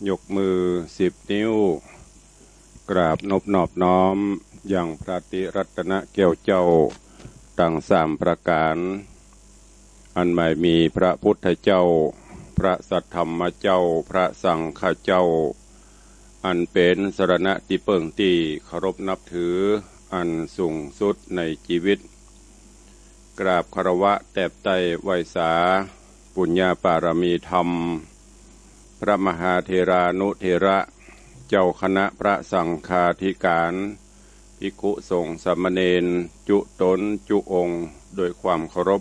ยกมือ10 นิ้วกราบนบนอบน้อมอย่างพระติรัตนแก้วเจ้าตั้ง3 ประการอันไม่มีพระพุทธเจ้าพระสัทธรรมเจ้าพระสังฆเจ้าอันเป็นสรณะที่เปิ่งที่เคารพนับถืออันสูงสุดในชีวิตกราบคารวะแตบไตไหวสาปุญญาปารมีธรรมพระมหาเถรานุเถระเจ้าคณะพระสังฆาธิการภิกขุสงฆ์สามเณรจุตนจุองค์โดยความเคารพ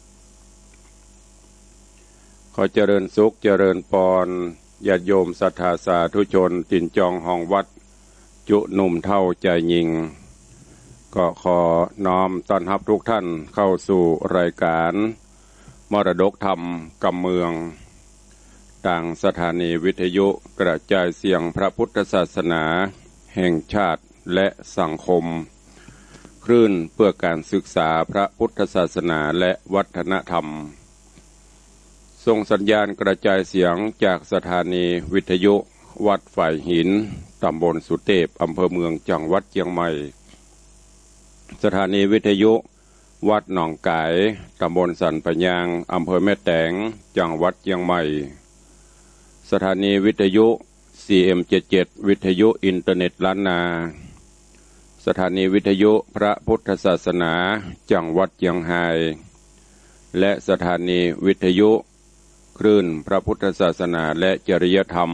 ขอเจริญสุขเจริญพรญาติโยมศรัทธาสาธุชนตินจองห้องวัดจุหนุ่มเท่าใจยิงก็ขอน้อมต้อนรับทุกท่านเข้าสู่รายการมรดกธรรมกำเมืองต่างสถานีวิทยุกระจายเสียงพระพุทธศาสนาแห่งชาติและสังคมคลื่นเพื่อการศึกษาพระพุทธศาสนาและวัฒนธรรมส่งสัญญาณกระจายเสียงจากสถานีวิทยุวัดฝ่ายหินตำบลสุเทพอำเภอเมืองจังหวัดเชียงใหม่สถานีวิทยุวัดหนองกายตำบลสันปะยางอำเภอแม่แตงจังหวัดเชียงใหม่สถานีวิทยุ CM77 วิทยุอินเทอร์เน็ตล้านนาสถานีวิทยุพระพุทธศาสนาจังหวัดเชียงรายและสถานีวิทยุคลื่นพระพุทธศาสนาและจริยธรรม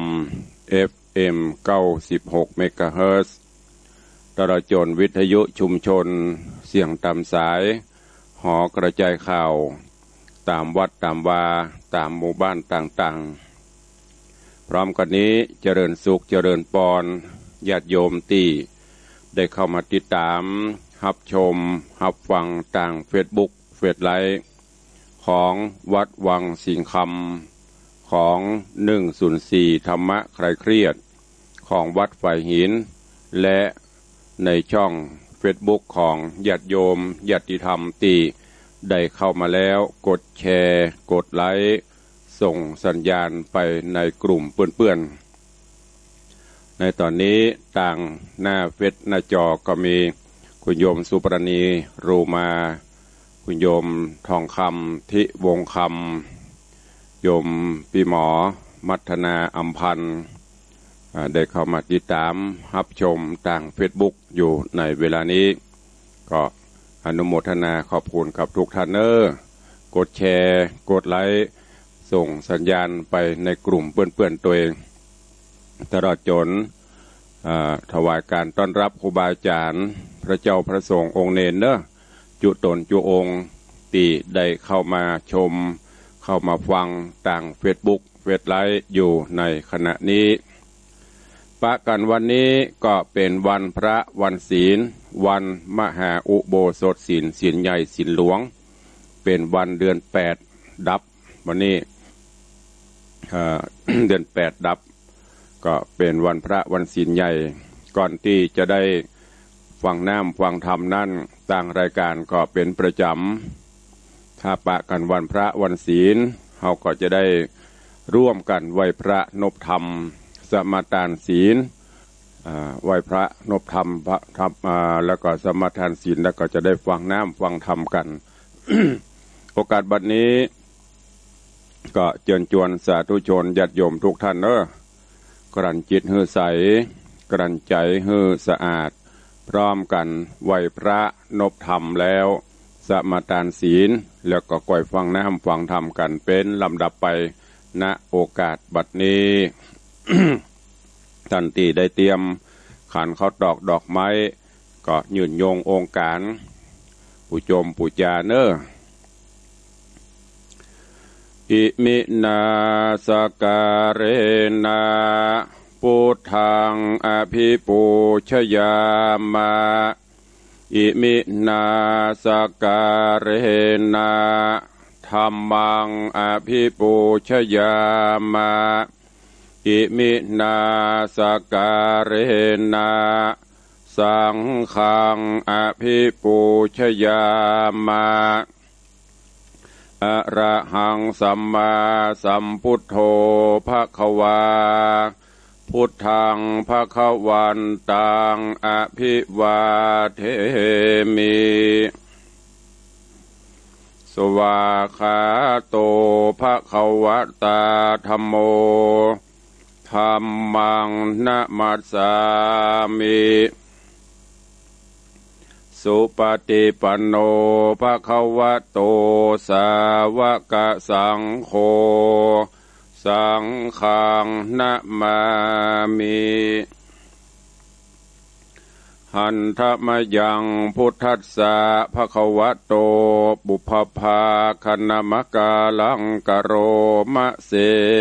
FM 96 เมกะเฮิรตซ์ตลอดจนวิทยุชุมชนเสียงตามสายหอกระจายข่าวตามวัดตามวาตามหมู่บ้านต่างๆพร้อมกันนี้เจริญสุขเจริญปรญาติโยมที่ได้เข้ามาติดตามรับชมรับฟังต่างเฟซบุ๊กเฟซไลฟ์ของวัดวังสิงคำของ104ธรรมะคลายเครียดของวัดฝ่ายหินและในช่องเฟซบุ๊กของญาติโยมญาติธรรมที่ได้เข้ามาแล้วกดแชร์กดไลค์ส่งสัญญาณไปในกลุ่มเพื่อนๆในตอนนี้ต่างหน้าเฟซหน้าจอก็มีคุณโยมสุปรณีรูมาคุณโยมทองคำทิวงคำโยมปีหมอมัทนาอัมพันธ์ได้เข้ามาติดตามรับชมทางเฟซบุ๊กอยู่ในเวลานี้ก็อนุโมทนาขอบคุณกับทุกท่านกดแชร์กดไลค์ส่งสัญญาณไปในกลุ่มเพื่อนๆตัวเองตลอดจนถวายการต้อนรับครูบาอาจารย์พระเจ้าพระสงฆ์องค์เนรจุตนจุองค์ตีได้เข้ามาชมเข้ามาฟังต่างเฟซบุ๊กเฟซไลฟ์อยู่ในขณะนี้ปะกันวันนี้ก็เป็นวันพระวันศีลวันมหาอุโบสถศีลศีลใหญ่ศีลหลวงเป็นวันเดือน8ดับวันนี้เดือน8ดับก็เป็นวันพระวันศีลใหญ่ก่อนที่จะได้ฟังน้ำฟังธรรมนั่นต่างรายการก็เป็นประจำถ้าปะกันวันพระวันศีลเราก็จะได้ร่วมกันไหว้พระนบธรรมสมาทานศีลไหว้พระนบธรรมพระธรรมแล้วก็สมาทานศีลแล้วก็จะได้ฟังน้ำฟังธรรมกัน โอกาสบัดนี้ก็เชิญชวนสาธุชนญาติโยมทุกท่านกลั่นจิตให้ใสกลั่นใจให้สะอาดพร้อมกันไหว้พระนบธรรมแล้วสมาทานศีลแล้วก็ก่อยฟังน้ำฟังธรรมกันเป็นลำดับไปณโอกาสบัดนี้ ท่านที่ได้เตรียมขันข้าวตอกดอกไม้ก็ยืนโยงองค์การผู้ชมผู้จาอิมินาสการเรนะพุทธังอภิปูชยามาอิมินาสการเรนะธัมมังอภิปูชยามาอิมินาสการเรนะสังฆังอภิปูชยามาอะระหังสัมมาสัมพุทโธภควาพุทธังภคะวันตังอภิวาเทมิสวาขาโตภคะวะตาธัมโมธัมมังนะมัสสามิสุปฏิปันโนภควโตสาวกสังโฆสังฆังนะมามิหันธมยังพุทธัสสะภควโตบุพภาคณมกาลังกโรมะเส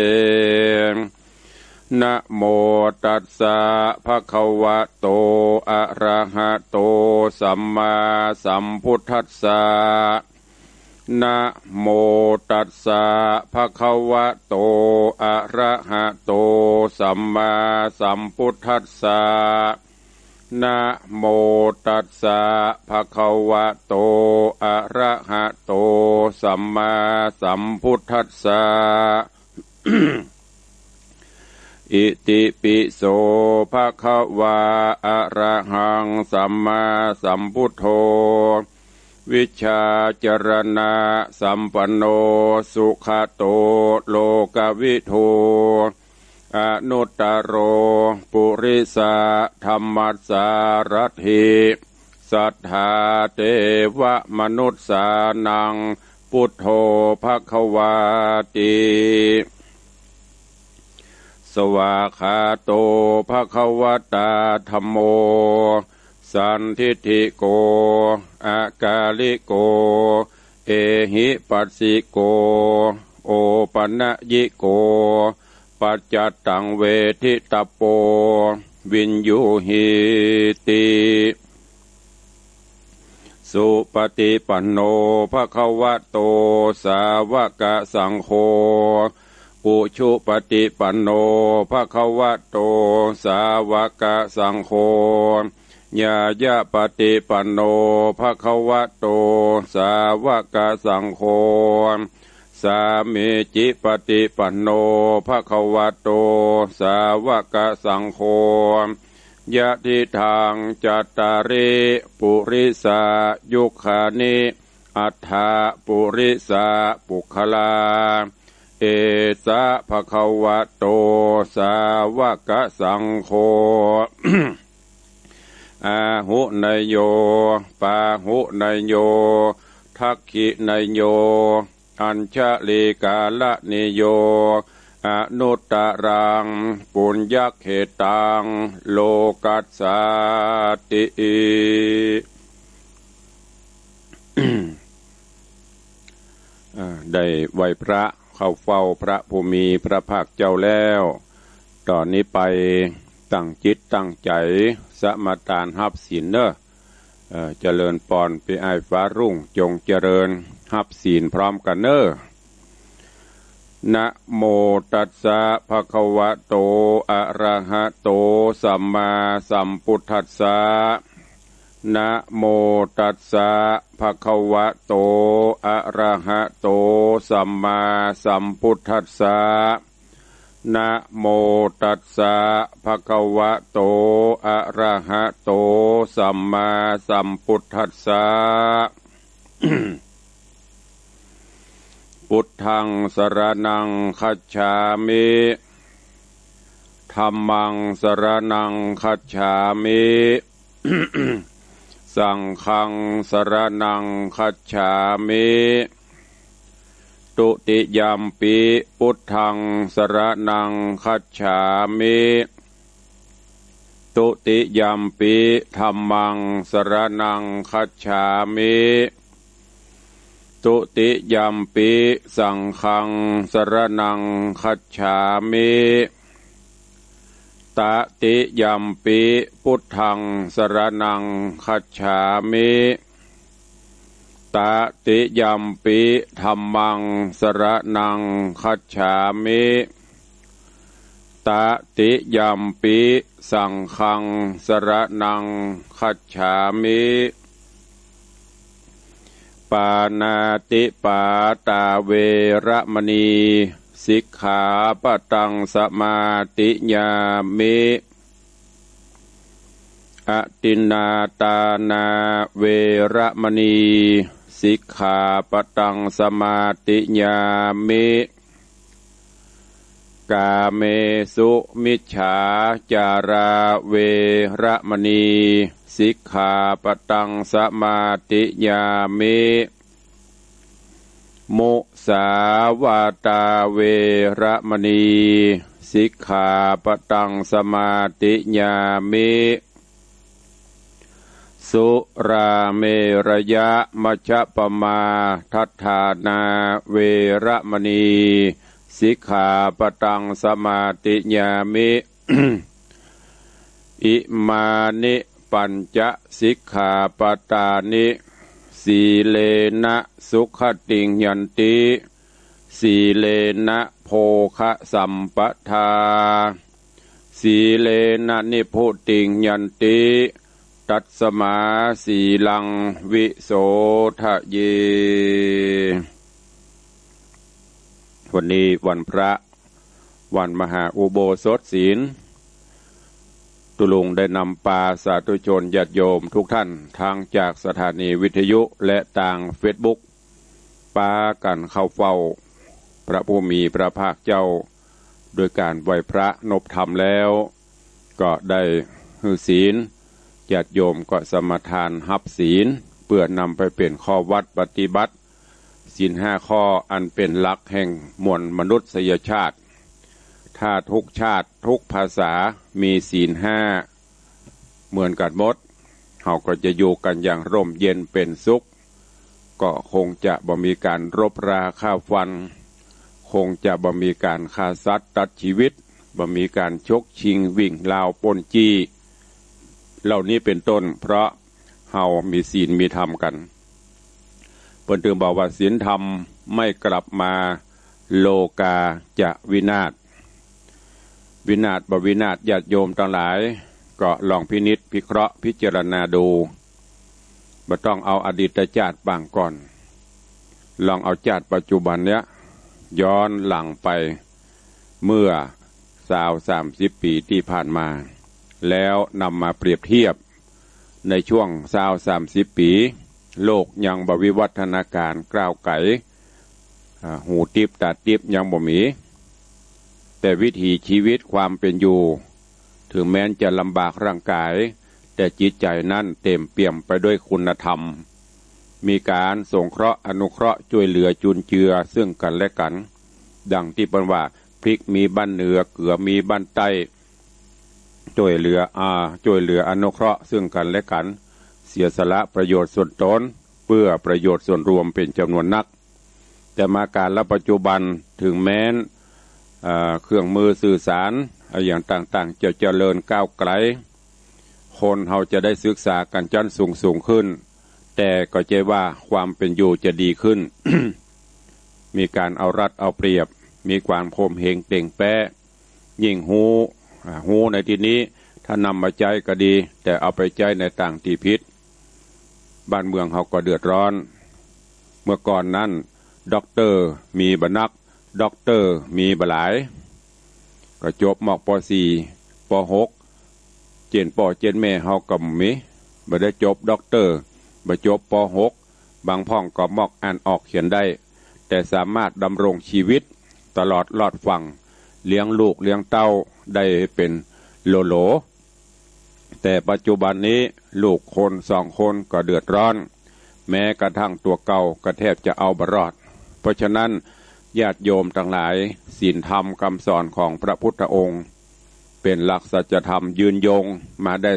นะโมตัสสะภะคะวะโตอะระหะโตสัมมาสัมพุทธัสสะนะโมตัสสะภะคะวะโตอะระหะโตสัมมาสัมพุทธัสสะนะโมตัสสะภะคะวะโตอะระหะโตสัมมาสัมพุทธัสสะ อิติปิโสภะคะวะอะระหังสัมมาสัมพุทโธวิชชาจรณะสัมปันโนสุขโตโลกวิทูอนุตตโรปุริสะธัมมัสสารถิสัทธาเทวมนุสสานังพุทโธภควาติสวาขาโตภควตาธัมโมสันทิฏฐิโกอากาลิโกเอหิปัสสิโกโอปันญิโกปัจจัตตังเวทิตาโปวินยูหิติสุปฏิปันโนภควโตสาวกสังโฆอุชุปฏิปันโนภควโตสาวกสังโฆญาญาปฏิปันโนภควโตสาวกสังโฆสามิจิปฏิปันโนภควโตสาวกสังโฆยะทิทางจัตตาริปุริสายุคานิอัฏฐปุริสาปุคลาเอสะภควโตสาวกสังโฆ อาหุนยโยปาหุนยโยทักขินยโยอัญชลีกาลนิโยอนุตตรังปุญญเขตังโลกัสสติ ได้ไหวพระเข้าเฝ้าพระผู้มีพระภาคเจ้าแล้วตอนนี้ไปตั้งจิตตั้งใจสมาทานรับศีลเนอะเจริญปอนไปอ้ายฟ้ารุ่งจงเจริญรับศีลพร้อมกันเนอะนะโมตัสสะภะคะวะโตอะระหะโตสัมมาสัมพุทธัสสะนะโมตัสสะภะคะวะโตอะระหะโตสัมมาสัมพุทธัสสะนะโมตัสสะภะคะวะโตอะระหะโตสัมมาสัมพุทธัสสะ พุทธังสรณังคัจฉามิธัมมังสรณังคัจฉามิ สังฆังสรณังคัจฉามิตุติยัมปิพุทธังสรณังคัจฉามิตุติยัมปิธัมมังสรณังคัจฉามิตุติยัมปิสังฆังสรณังคัจฉามิตติยัมปิพุทธังสรณังคัจฉามิตติยัมปิธัมมังสรณังคัจฉามิตติยัมปิสังฆังสรณังคัจฉามิปานาติปาตาเวระมณีสิกขาปะตังสมาติญามิอตินนาตานาเวระมณีสิกขาปะตังสมาติญามิกาเมสุมิจฉาจาราเวระมณีสิกขาปะตังสมาติญามิมุสาวาตาเวระมณีสิกขาปะตังสมาติญามิสุราเมรยะมัชฌัปปมาทัฏฐานาเวระมณีสิกขาปะตังสมาติญามิ อิมานิปัญจสิกขาปตานิสีเลนะสุขติงยันติสีเลนะโภคะสัมปทาสีเลนะนิพุติงยันติตัสสมาสีลังวิโสทะเยวันนี้วันพระวันมหาอุโบสถศีลตุลุงได้นำปาสาธุชนญาติโยมทุกท่านทางจากสถานีวิทยุและต่างเฟซบุ๊กปากันเข้าเฝ้าพระผู้มีพระภาคเจ้าโดยการไหว้พระนบธรรมแล้วก็ได้หือศีลญาติโยมก็สมทานรับศีลเพื่อนำไปเป็นข้อวัดปฏิบัติศีล5 ข้ออันเป็นหลักแห่งมวลมนุษยชาติถ้าทุกชาติทุกภาษามีศีล5เหมือนกันหมดเราก็จะอยู่กันอย่างร่มเย็นเป็นสุขก็คงจะบ่มีการรบราฆ่าฟันคงจะบ่มีการฆ่าสัตว์ตัดชีวิตบ่มีการชกชิงวิ่งราวปล้นจี้เหล่านี้เป็นต้นเพราะเฮามีศีลมีธรรมกันเพิ่นถึงบอกว่าศีลธรรมไม่กลับมาโลกาจะวินาศวินาศบ่วินาศญาติโยมทั้งหลายก็ลองพินิจพิเคราะห์พิจารณาดูบ่ต้องเอาอดีตชาติบ้างก่อนลองเอาชาติปัจจุบันเนี้ยย้อนหลังไปเมื่อ20-30 ปีที่ผ่านมาแล้วนำมาเปรียบเทียบในช่วง20-30 ปีโลกยังบ่วิวัฒนาการก้าวไกลหูติบตาติบยังบ่มีแต่วิถีชีวิตความเป็นอยู่ถึงแม้นจะลำบากร่างกายแต่จิตใจนั้นเต็มเปี่ยมไปด้วยคุณธรรมมีการสงเคราะห์อนุเคราะห์ช่วยเหลือจุนเจือซึ่งกันและกันดังที่เปิ้นว่าพริกมีบ้านเหนือเกลือมีบ้านใต้ช่วยเหลืออนุเคราะห์ซึ่งกันและกันเสียสละประโยชน์ส่วนตนเพื่อประโยชน์ส่วนรวมเป็นจำนวนนักแต่มาการละปัจจุบันถึงแม้นเครื่องมือสื่อสารอย่างต่างๆจะเจริญก้าวไกลคนเราจะได้ศึกษากันจนสูงขึ้นแต่ก็ใจว่าความเป็นอยู่จะดีขึ้น มีการเอารัดเอาเปรียบมีความโคมเหงเต่งแปะยิ่งหูในที่นี้ถ้านำมาใจก็ดีแต่เอาไปใจในต่างที่ผิดบ้านเมืองเขาก็เดือดร้อนเมื่อก่อนนั้นด็อกเตอร์มีบนักด็อกเตอร์มีบหลายก็จบมป.4 ป.6 เจนป่อเจนแม่เฮาก็มีบ่ได้จบด็อกเตอร์บ่จบป.6 บางพ่องก็มอกอ่านออกเขียนได้แต่สามารถดำรงชีวิตตลอดรอดฝั่งเลี้ยงลูกเลี้ยงเต้าได้เป็นโลแต่ปัจจุบันนี้ลูกคน2 คนก็เดือดร้อนแม้กระทั่งตัวเก่าก็แทบจะเอาบ่รอดเพราะฉะนั้นญาติโยมทั้งหลายศีลธรรมคำสอนของพระพุทธองค์เป็นหลักสัจธรรมยืนยงมาได้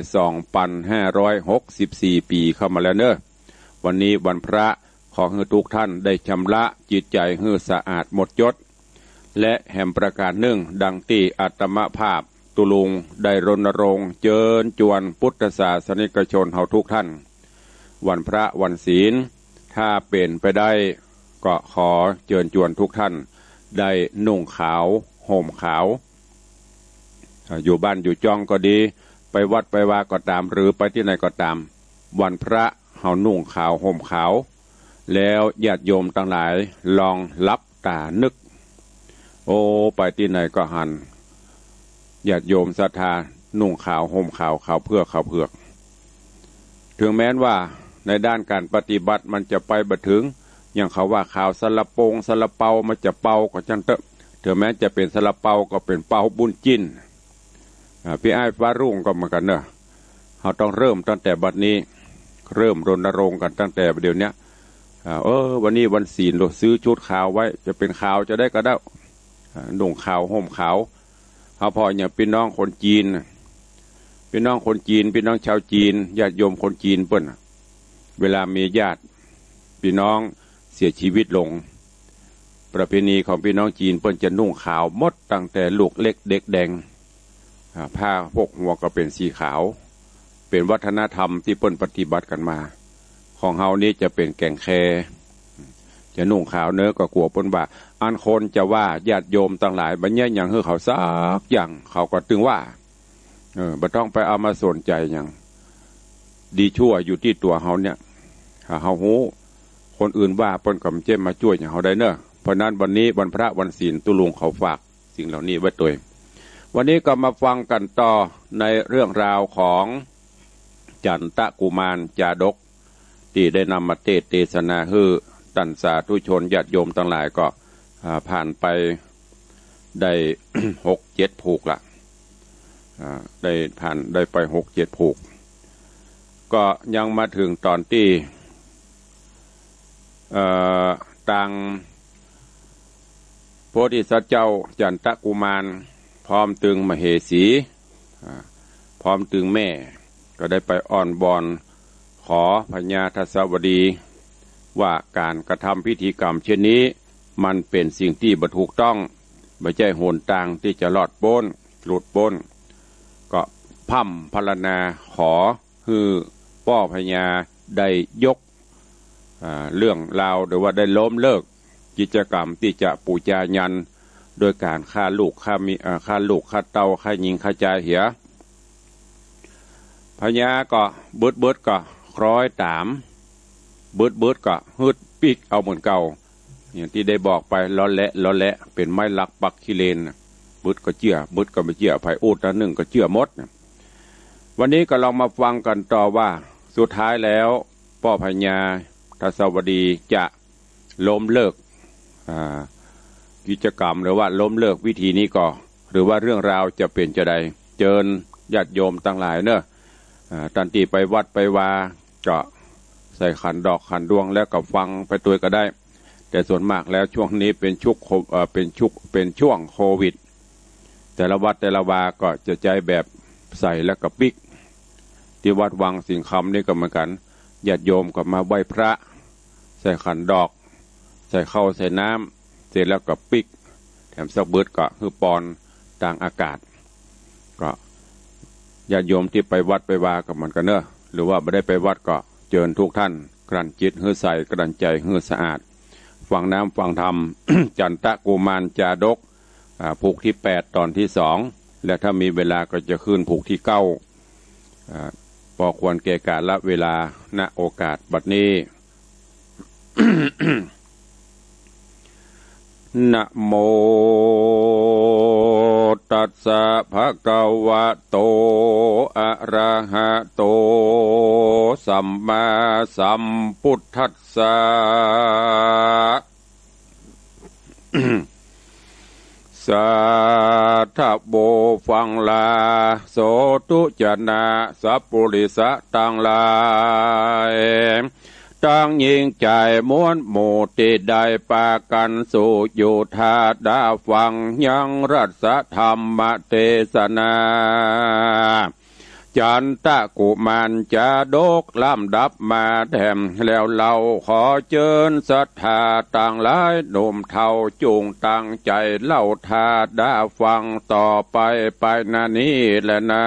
2,564 ปีเข้ามาแล้วเนอะวันนี้วันพระขอให้ทุกท่านได้ชำระจิตใจให้สะอาดหมดจดและแห่งประการหนึ่งดังที่อาตมภาพตุลุงได้รณรงค์เชิญชวนพุทธศาสนิกชนเฮาทุกท่านวันพระวันศีลถ้าเป็นไปได้ก็ขอเชิญชวนทุกท่านได้นุ่งขาวห่มขาวอยู่บ้านอยู่จ้องก็ดีไปวัดไปวาก็ตามหรือไปที่ไหนก็ตามวันพระเฮานุ่งขาวห่มขาวแล้วญาติโยมทั้งหลายลองลับตานึกโอ้ไปที่ไหนก็หันญาติโยมศรัทธานุ่งขาวห่มขาวขาวเผือกถึงแม้นว่าในด้านการปฏิบัติมันจะไปบัดถึงอย่างเขาว่าขาวสลับปงสลับเปามันจะเป่าก็จังเตอะถึงแม้จะเป็นสลับเปาก็เป็นเปาบุญจิ้นพี่อ้ายฟ้ารุ่งก็เหมือนกันเนอะเราต้องเริ่มตั้งแต่บัดนี้เริ่มรณรงค์กันตั้งแต่เดี๋ยวนี้วันนี้วันศีลเราซื้อชุดขาวไว้จะเป็นขาวจะได้ก็ได้นุ่งขาวห่มขาวเอาพออย่างพี่น้องคนจีนพี่น้องคนจีนพี่น้องชาวจีนญาติโยมคนจีนเปิ้นเวลามีญาติพี่น้องเสียชีวิตลงประเพณีของพี่น้องจีนเปิ้นจะนุ่งขาวหมดตั้งแต่ลูกเล็กเด็กแดงผ้าพกหัวก็เป็นสีขาวเป็นวัฒนธรรมที่เปิ้นปฏิบัติกันมาของเฮานี้จะเป็นแก่งแคจะนุ่งขาวเนื้อก็กลัวเปิ้นว่าอันคนจะว่าญาติโยมต่างหลายบัดนี้อย่างคือเขาซักอย่างเขาก็ตึงว่าบ่ต้องไปเอามาสนใจอย่างดีชั่วอยู่ที่ตัวเฮาเนี่ยเฮาฮู้คนอื่นว่าเปิ้นก็บ่เจ็บมาช่วยอย่างเฮาได้เนอะเพราะนั้นวันนี้วันพระวันศีลตุลุงเขาฝากสิ่งเหล่านี้ไว้ตัวเองวันนี้ก็มาฟังกันต่อในเรื่องราวของจันตะกุมารจาดกที่ได้นำมาเทศนาให้ท่านสาธุชนญาติโยมทั้งหลายก็ผ่านไปได้ 6-7 ผูกละได้ไป 6-7 ผูกก็ยังมาถึงตอนที่ต่างโพธิสัตว์เจ้าจันตะกุมารพร้อมตึงมเหสีพร้อมตึงแม่ก็ได้ไปอ้อนบอนขอพญาทัสสวดีว่าการกระทำพิธีกรรมเช่นนี้มันเป็นสิ่งที่บ่ถูกต้องไม่ใช่หนทางที่จะหลุดพ้นก็พั่มพรรณนาขอให้พ่อพญาได้ยกเรื่องราวหรือว่าได้ล้มเลิกกิจกรรมที่จะปูชายันโดยการฆ่าลูกฆ่าเต่าฆ่าหญิงฆ่าใจเหียพญาก็เบิดก็คล้อยตามเบิดก็ฮึดปีกเอาเหมือนเก่าอย่างที่ได้บอกไปล้อแหละเป็นไม้ลักปักขี้เลนเบิดก็เชื่อเบิดก็ไม่เชื่อไผอูดละหนึ่งก็เชื่อหมดวันนี้ก็ลองมาฟังกันต่อว่าสุดท้ายแล้วพ่อพญาทัสสวดีจะล้มเลิกกิจกรรมหรือว่าล้มเลิกวิธีนี้ก็หรือว่าเรื่องราวจะเป็นจะใดเจิญญาติโยมทั้งหลายเนอะตันตีไปวัดไปวาก็ใส่ขันดอกขันดวงแล้วก็ฟังไปตัวก็ได้แต่ส่วนมากแล้วช่วงนี้เป็นช่วงโควิดแต่ละวัดแต่ละวาก็จะใจแบบใส่แล้วก็ปิกที่วัดวังสิงห์คำนี่ก็เหมือนกันญาติโยมก็มาไหว้พระใส่ขันดอกใส่ข้าวใส่น้ำเสร็จแล้วก็ปิกแถมสักเบิดก็คือปอนต่างอากาศก็ญาติโยมที่ไปวัดไปวากับมันกันเนอะหรือว่าไม่ได้ไปวัดก็เชิญทุกท่านกลั่นจิตให้ใส่กลั่นใจให้สะอาดฟังน้ำฟังธรรม จันตะกุมารจาดกผูกที่8ตอนที่2และถ้ามีเวลาก็จะขึ้นผูกที่9พอควรแก่กาลเวลาณโอกาสบัดนี้ นะโมตัสสะภะคะวะโตอะระหะโตสัมมาสัมพุทธัสสะ สาธุโบฟังลาโสตุจนะสัพพุริสะตังลายตั้งยิงใจม้วนหมู่ที่ได้ปากันสู่อยู่ทาดาฟังยังรัสธรรมเทศนาจันตะกุมารจาดกลำดับมาแถมแล้วเราขอเชิญศรัทธาต่างหลายหนุ่มเฒ่าจูงตั้งใจเล่าทาดาฟังต่อไปนานี้แหละนะ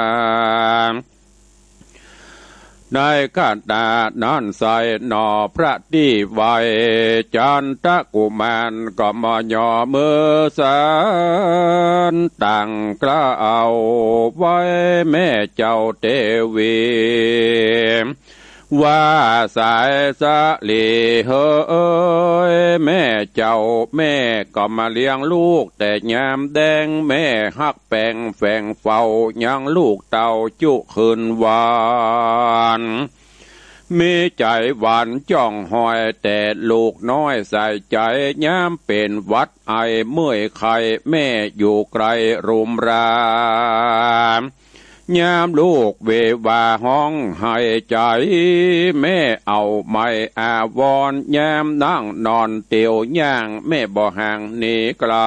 ในขันตานั้นใส่หน่อพระที่ไว้จันตะกุมารก็มาย่อมือสานตั้งกล้าเอาไว้แม่เจ้าเทวีว่าสายสะเลเฮ้ยแม่เจ้าแม่ก็มาเลี้ยงลูกแต่ยามแดงแม่ฮักแปงแฝงเฝ้ายังลูกเต่าจุคืนวานมีใจหวานจ้องหอยแต่ลูกน้อยใส่ใจย้ำเป็นวัดไอเมื่อยไข่แม่อยู่ไกลรุมรามยามลูกเววาห้องให้ใจแม่เอาไม้อาวรยามนั่งนอนเตียวย่างแม่บ่ห่างหนีไกล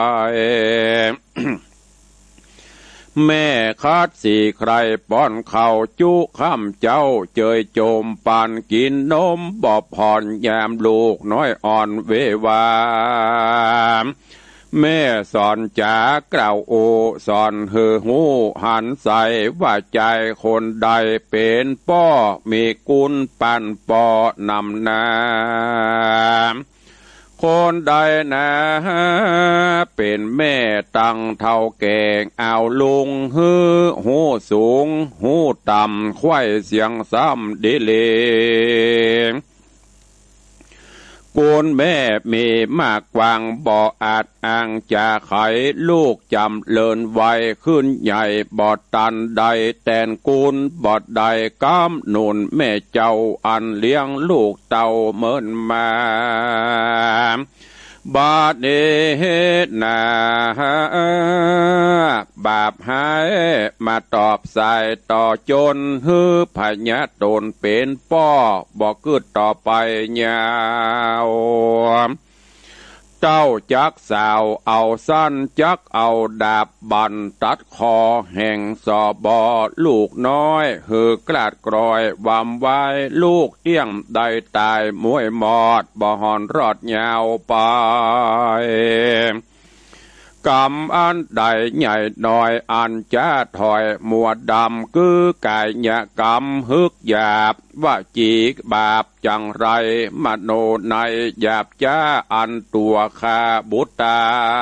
แม่คาดสี่ใครป้อนข้าวจุข้ามเจ้าเจยโจมปานกินนมบ่ผ่อนยามลูกน้อยอ่อนเววาแม่สอนจากล่าวโอสอนเฮือหูหันใสว่าใจคนใดเป็นป้อมีกุลปันปอนำนาคนใดนะเป็นแม่ตั้งเท่าแก่งเอาลุงฮือหูสูงหูต่ำควายเสียงซ้ำดิเลกูนแม่มีมากกวางบ่อาจอ้างจะไขลูกจำเลินไวขึ้นใหญ่บ่ตันใดแตนกูนบ่ใดก้ามนุนแม่เจ้าอันเลี้ยงลูกเต่าเหมือนมาบาดเดนาบาปหายมาตอบสายต่อจนฮือพญาตนเป็นป้อบ่กึดต่อไปยาวเจ้าจักสาวเอาสั้นจักเอาดาบบันตัดคอแห่งสอบอลูกน้อยหือกลาดกรอยวำไว้ลูกเตี้ยงได้ตายมวยหมอดบ่หอนรอดยาวไปกรรมอันใดใหญ่น้อยอันจะถอยมัวดำคือกายญกรรมฮึกหยาบว่าจีกบาปจังไรมโนในหยาบจ้าอันตัวคาบุตตา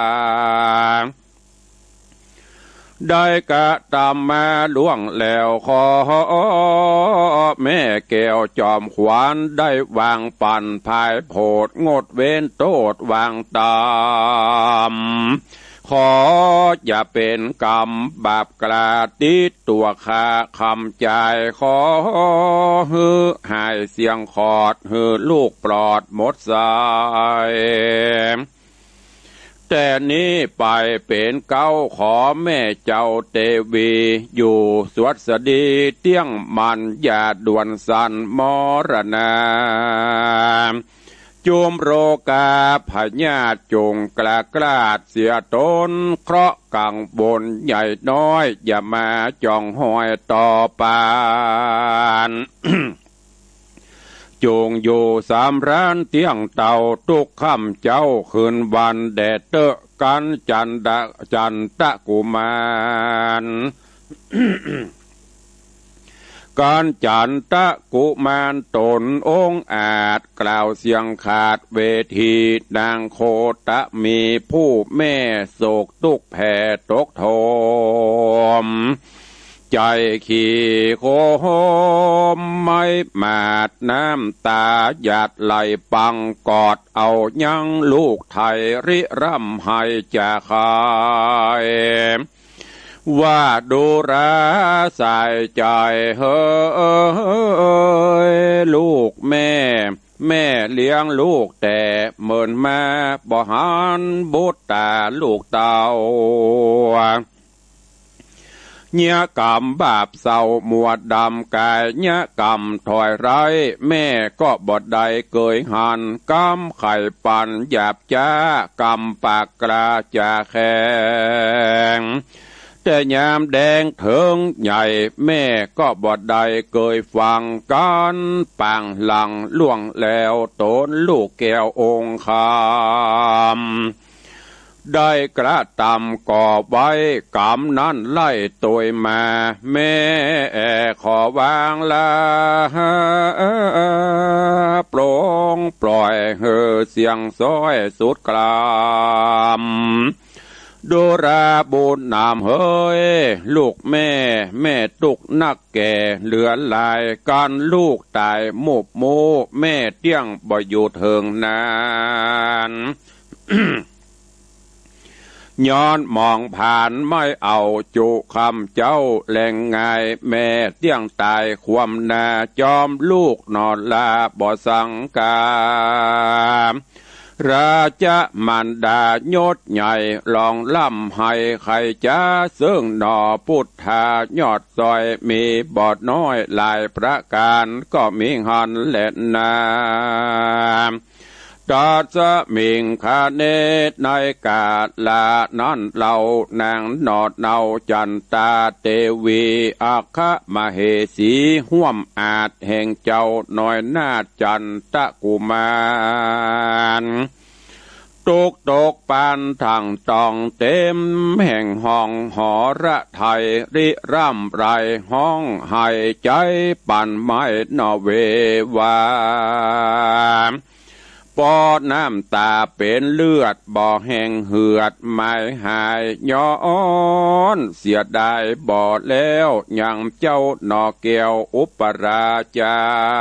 ได้กะตามมาล่วงแล้วขอแม่แก้วจอมขวานได้วางปั่นภายโพดงดเว้นโทษวางตามขออย่าเป็นกรรมบาปกลาติดตัวข้าคำใจขอฮือหายเสียงขอดฮือลูกปลอดหมดสายแต่นี้ไปเป็นเก้าขอแม่เจ้าเตวีอยู่สวัสดีเตี้ยงมันอย่าด่วนสันมรณาจุมโรกาพญาจงกล้ากล้าดเสียตนเคราะห์กังบนใหญ่น้อยอย่ามาจ้องห้อยต่อปาน จงอยู่สามร้านเตียงเต่าทุกค่ำเจ้าคืนวันแดดเตอะกันจันตะกุมาร การจันตะกุมารตนองค์อาจกล่าวเสียงขาดเวทีนางโคตะมีผู้แม่โศกตุกแผ่ตกโทมใจขี่โคมไม่มาดน้ำตาหยาดไหลปังกอดเอายังลูกไทยริร่ำให้จะคายว่าดูราใส่ใจเฮ้ยลูกแม่เลี้ยงลูกแต่เหมือนแม่บ่หันบุตรตาลูกเต่าเนื้อกรรมบาปเศร้ามัวดำกายเนื้อกรรมถอยไรแม่ก็บดใดเกยหันกรรมไข่ปันหยาบจ้ากรรมปากกราจะแข็งแต่ยามแดงเถิงใหญ่แม่ก็บดใดเกยฟังกันปางหลังล่วงแล้วตนลูกแก้วองค์คำได้กระทำก่อไว้กรรมนั้นไล่ตัวมาแม่ขอวางลาโปร่งปล่อยเหือเสียงซ้อยสุดกลามดูราบุญนามเฮ้ยลูกแม่ตุกนักแก่เหลือหลายการลูกตายหมุบโมแม่เตี้ยงบ่อยู่เถิงนาน ย้อนมองผ่านไม่เอาจุคำเจ้าแหล่งไงแม่เตี้ยงตายความนาจอมลูกนอนลาบ่สังการาชมันดายศใหญ่ลองล่ำให้ใครจะซึ่งหนอพุทธายอดซอยมีบอดน้อยหลายประการก็มีหันและนาตอดสมิงคาเนตในกาลานั้นเรานางนอดเนาจันตาเตวีอาคะมเหสีห่วมอาจแห่งเจ้าน้อยนาจันตะกุมารตกปานทางตองเต็มแห่งห้องหอระไทยริร่ำไรห้องให้ใจปั่นไม้นอเววาปอน้ำตาเป็นเลือดบ่อแห้งเหือดไม่หายย้อนเสียดายบ่อแล้วยังเจ้าหนอแก้วอุปราชา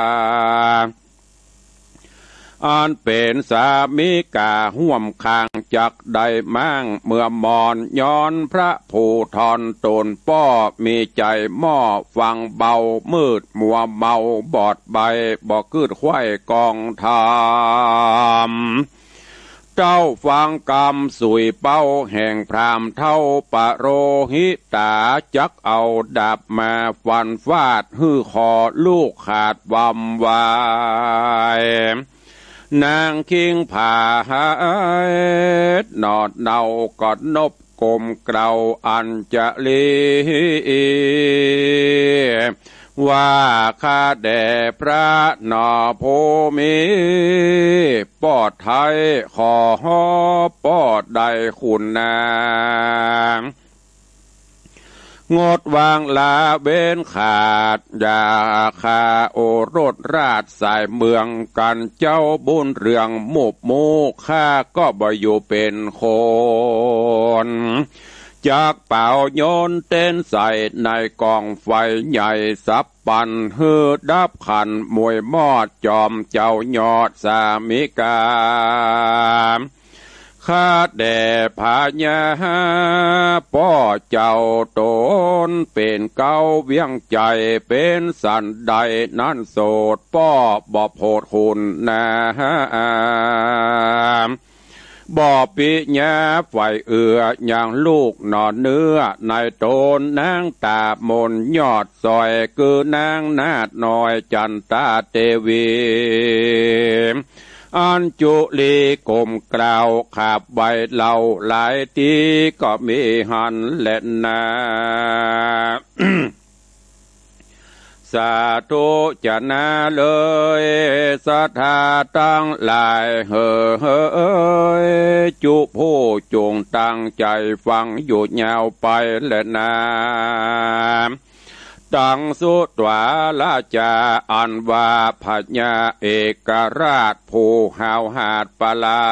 อันเป็นสามิกาห่วมคางจักได้มั่งเมื่อมอนย้อนพระผู้ทอนตนป้อมีใจหม้อฟังเบามืดมัวเมาบอดใบบ่คืดควายกองทามเจ้าฟังกรรมสุยเป้าแห่งพรามเท่าปะโรหิตาจักเอาดาบมาฟันฟาดฮื้อคอลูกขาดวำวายนางคิงผาหายนอดเนากอดนบกลมเกลาอัญจลีว่าข้าแด่พระนอโพมิปอดไทยขอปอดใดคุณนางงดวางลาเว้นขาดอย่าคาโอรสราชสายเมืองกันเจ้าบุญเรืองมุบมูข้าก็บ่อยู่เป็นคนจากเป่าโยนเต้นใส่ในกองไฟใหญ่สับปันฮือดับขันมวยมอดจอมเจ้ายอดสามิกาข้าแด่พญาป้อเจ้าตนเป็นเก้าเวียงใจเป็นสันใดนั้นโสดป้อบ่โพดคุณนาบ่ปิญาไฟเอืออย่างลูกนอนเนื้อในโตนนางตาบมนยอดซอยคือนางนาดน้อยจันตาเตวีอันจุลีกลมกล่าวขาบใบเหล่าหลายทีก็มีหันและนา สาธุจะนาเลยศรัทธาตั้งหลายเฮ้ยจุผู้จงตั้งใจฟังอยู่ยาวไปและนาตังสุตวาลาจาอันว่าพญาเอกราชผู้หาวหาดปลา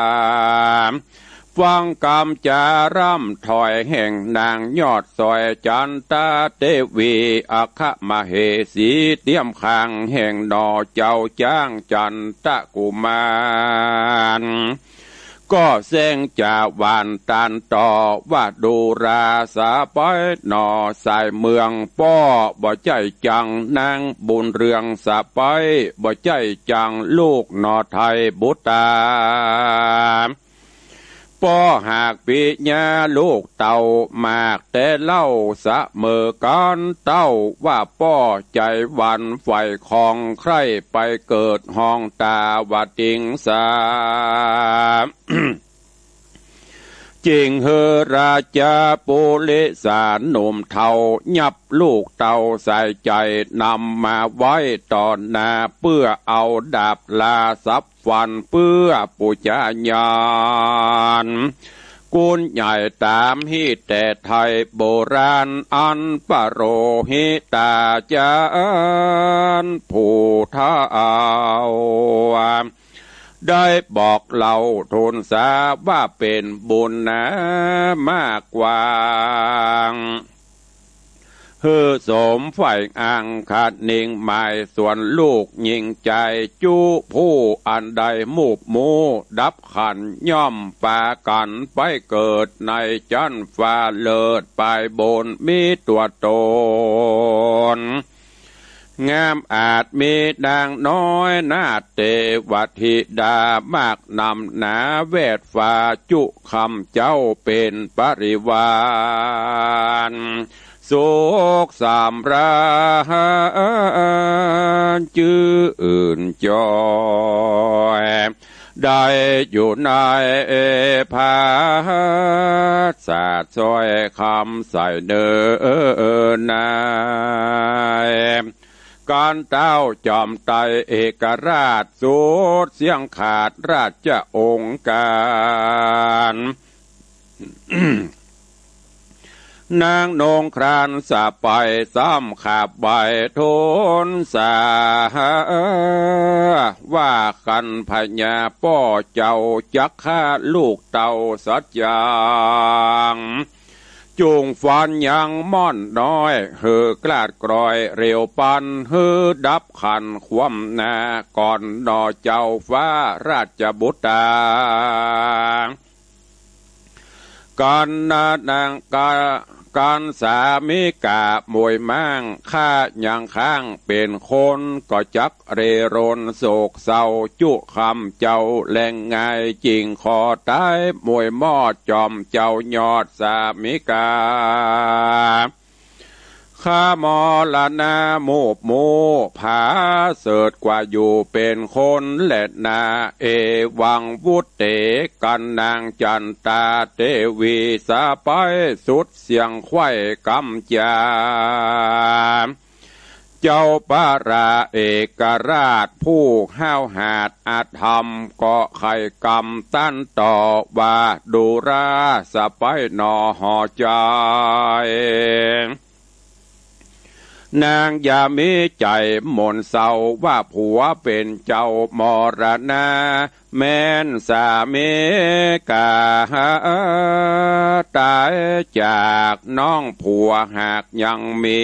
ฟังกรรมจาร่ำถอยแห่งนางยอดซอยจันตาเทวีอัคมเหสีเตรียมขังแห่งนอเจ้าจ้างจันตะกุมารก็เส้งจาวานตันต่อว่าดูราสาไปนอสายเมืองป้อบ่ใจจังนางบุญเรืองสาไปบ่ใจจังลูกนอไทยบุตาป้อหากปิญาลูกเต่ามากแต่เล่าสะเมอกันเต้าว่าป้อใจวันไฟของใครไปเกิดห้องตาวัดจิงสา จริงเฮราชาปุริสารหนุ่มเทายับลูกเต่าใส่ใจนำมาไว้ตอนนาเพื่อเอาดาบลาสับฟันเพื่อปุจญานกุลใหญ่ตามฮิแต่ไทยโบราณอันปโรหิตาจารผู้ท้าเอาได้บอกเราทูลสาว่าเป็นบุญนะมากกว่าสมฝ่ายอ่างขาดนิ่งหมายส่วนลูกยิงใจจู้ผู้อันใดมูบมูดับขันย่อมปากันไปเกิดในจันฟ้าเลิศไปบนมีตัวตนงามอาจมีนางน้อยนาเตวธิดามากนำหนาเวทฟ้าจุคำเจ้าเป็นปริวารสุขสามราจื่ออื่นจอยได้อยู่ในภาษาซอยคำใส่เดินนายการเต้าจอมไตเอกราชสุดเสียงขาดราชองค์การนางนงครานสาไปซ้ำขาบใบทนสาว่ากันพญาป้อเจ้าจักฆ่าลูกเต่าสัจจางจุงฟันยังม่อนน้อยกลาดกรอยเร็วปันดับขันความนาก่อนนอเจ้าฟ้าราชบุตรการนางการสามิกามวยมั่งข้ายังข้างเป็นคนก็จักเรรนโศกเศร้าจุคำเจ้าแรงไงจริงขอตายมวยมอดจอมเจ้ายอดสามิกาข้ามอลนาโมบโมผาเสดกว่าอยู่เป็นคนและนาเอวังวุตเตกันนางจันตาเทวีสาไปสุดเสียงไข่กำจาเจ้าปาราเอกราชผู้ห้าวหาดอาธรรมก็ไข่กำตั้นต่อว่าดูราสะไปนอหอใจนางอย่ามีใจหม่นเศร้าว่าผัวเป็นเจ้ามรณะแม้นสามีกาตายจากน้องผัวหากยังมี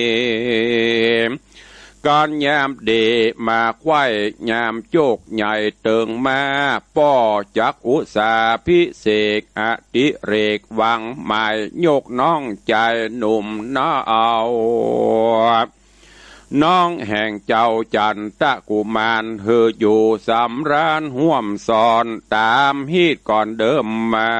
ก่อนยามเดมาไข่ยามโจกใหญ่เติงมาป้อจักอุสาพิเศษอดิเรกวังหมายโยกน้องใจหนุ่มน้าเอาน้องแห่งเจ้าจันตะกุมารอยู่สำราญห่วมสอนตามฮีดก่อนเดิมมา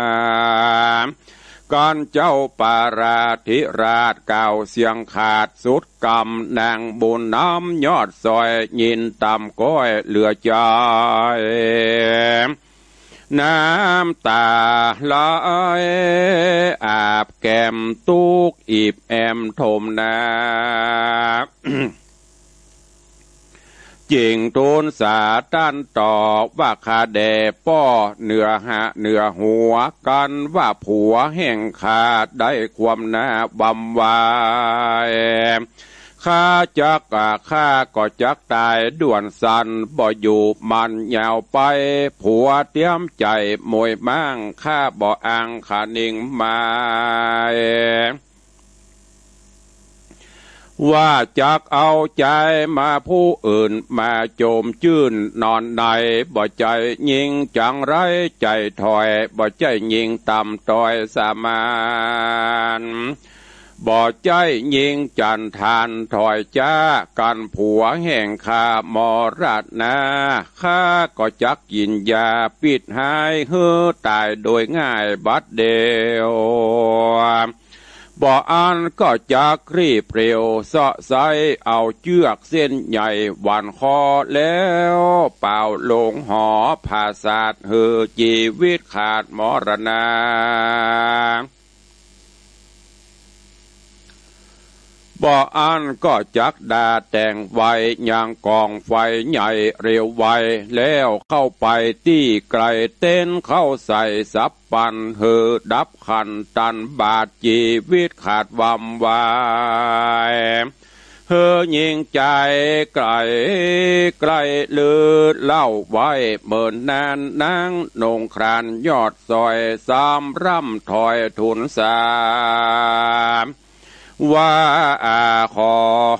ก่อนเจ้าปาราธิราชเก่าเสียงขาดสุดกำนางบุญน้ำยอดซอยยินต่ำก้อยเหลือใจน้ำตาไหลอาบแก้มตุกอีบแอมทมนาจิงทูลสาตันตอบว่าข้าแด่ป้อเหนือหัวกันว่าผัวแห่งข้าได้ความหน้าบำวายข้าจักข้าก็จักตายด่วนสันบ่อยู่มันยาวไปผัวเตรียมใจมวยมั่งข้าบ่อังขานิ่งมาว่าจักเอาใจมาผู้อื่นมาโจมจื้นนอนในบ่ใจยิงจังไรใจถอยบ่ใจยิงต่ำต้อยสามานบ่ใจยิงจันทานถอยจ้ากันผัวแห่งข้ามรณะข้าก็จักกินยาปิดหายตายโดยง่ายบัดเดียวบ่อันก็จักรีบเร็วเสาะไซเอาเชือกเส้นใหญ่หวันคอแล้วเป่าลงหอภาษาชีวิตขาดมรณะบ่อันก็จักดาแต่งไว้อย่างกองไฟใหญ่เร็วไวแล้วเข้าไปที่ไกลเต้นเข้าใส่สับปันดับขันตันบาดชีวิตขาดวำวายเฮอยิงใจไกลไกลลือเล่าไว้เมินนานนางนงครานยอดซอยสามร่ำถอยทุนสามว่าขอ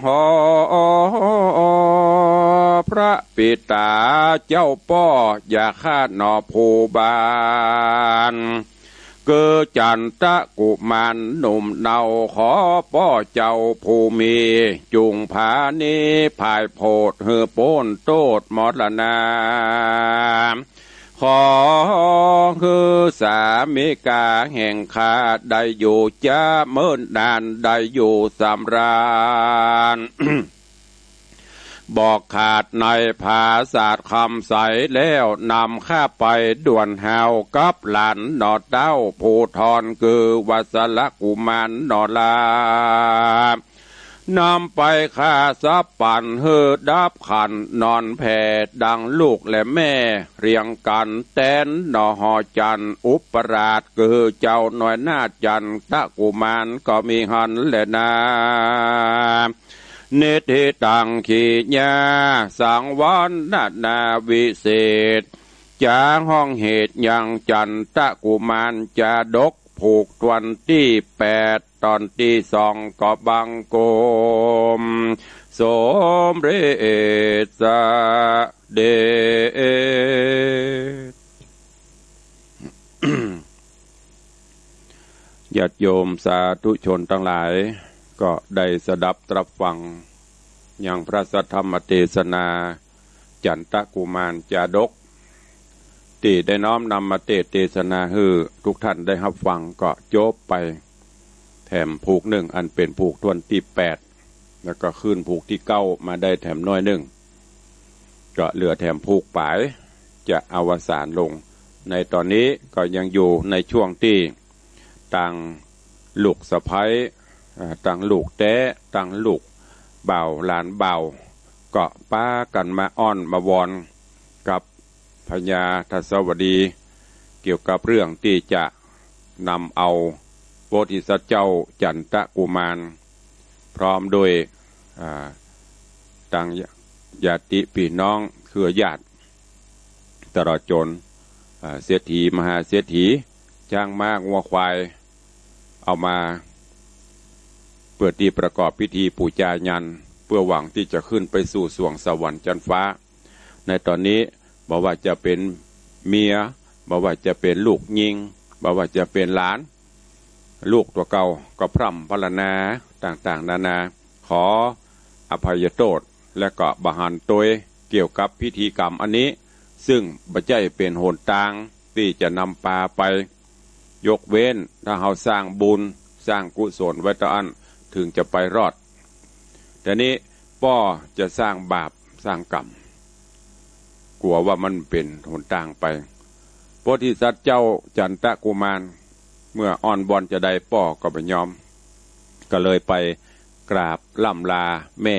พระปิตาเจ้าป้ออย่าคาดหนอภูบานเกิดจันทกุมารหนุ่มเนาขอป้อเจ้าภูมิจุงผานีภายโพดเฮือโป้นโตดมรณาขอคือสามิกาแห่งข้าได้อยู่จะเมินนานได้อยู่สำราญ บอกขาดในภาษาคำใสแล้วนำข้าไปด่วนหาวกับหลานนอเต้าผู้ทอนคือวัสลกุมารนอลานำไปข้าสับปั่นเฮือดับขันนอนแผ่ดังลูกและแม่เรียงกันแตนนอหอจันอุปราชคือเจ้าหน่อยนาจันทกุมารก็มีหันและนาเนติตังขีญาสังวันนาวิเศษจาห้องเหตุยังจันทกุมารจะดกผูกตวันที่8ตอนที่2ก็บังโกมสมเรศเดช ญาติโยมสาธุชนทั้งหลายก็ได้สดับตรับฟังอย่างพระสัทธรรมเทศนาจันทกุมารจาดกที่ได้น้อมนำมาเทศนาให้ทุกท่านได้รับฟังก็จบไปแถมผูกหนึ่งอันเป็นผูกทวนที่8แล้วก็ขึ้นผูกที่9มาได้แถมน้อยหนึ่งก็เหลือแถมผูกปลายจะอวสานลงในตอนนี้ก็ยังอยู่ในช่วงที่ต่างลูกสะใภ้ต่างลูกแต้ต่างลูกเบาหลานเบาก็ป้ากันมาอ้อนมาวอนกับพญาทัศวดีเกี่ยวกับเรื่องที่จะนำเอาโพธิสัตว์เจ้าจันทกุมารพร้อมด้วยต่างญาติพี่น้องเครือญาติตลอดจนเศรษฐีมหาเศรษฐีจ้างม้างัวควายเอามาเปิดที่ประกอบพิธีปูจายันเพื่อหวังที่จะขึ้นไปสู่สวงสวรรค์จันฟ้าในตอนนี้บอกว่าจะเป็นเมียบอกว่าจะเป็นลูกยิงบอกว่าจะเป็นหลานลูกตัวเก่าก็พร่ำพรรณนาต่างๆนานาขออภัยโทษและก็บหันโดยเกี่ยวกับพิธีกรรมอันนี้ซึ่งบัจจัยเป็นหนทางที่จะนำปาไปยกเว้นถ้าเราสร้างบุญสร้างกุศลไว้ตะอันถึงจะไปรอดแต่นี้ป้อจะสร้างบาปสร้างกรรมกลัวว่ามันเป็นหนทางไปโพธิสัตว์เจ้าจันทกุมารเมื่ออ้อนบอนจะได้ป้อก็ไม่ยอมก็เลยไปกราบล่ำลาแม่